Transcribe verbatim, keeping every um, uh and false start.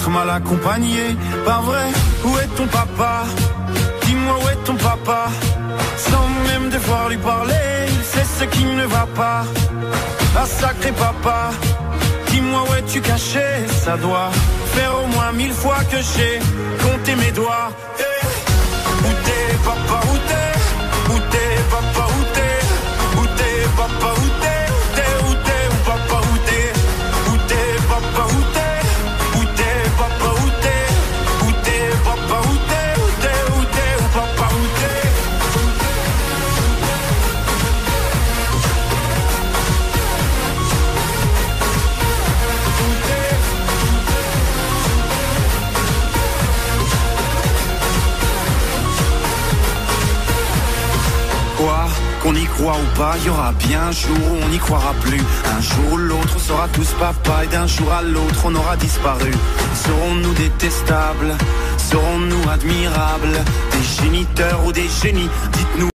être mal accompagné. Pas vrai, où est ton papa? Dis-moi où est ton papa? Sans même devoir lui parler, il sait ce qui ne va pas. Ah sacré papa, dis-moi où es-tu caché? Ça doit faire au moins mille fois que j'ai compté mes doigts. Hey, où t'es papa, où t'es? Où t'es papa, où t'es? Où t'es papa, où t'es? Où t'es, où t'es, où papa, où t'es? Où t'es papa, où t'es? Où t'es papa, où t'es? Où t'es papa, où t'es? Où t'es, où t'es, où papa, où t'es? Quoi, qu'on y croit ou pas, il y aura bien un jour où on n'y croira plus. Un jour ou l'autre on sera tous papa et d'un jour à l'autre on aura disparu. Serons-nous détestables? Serons-nous admirables? Des géniteurs ou des génies? Dites-nous.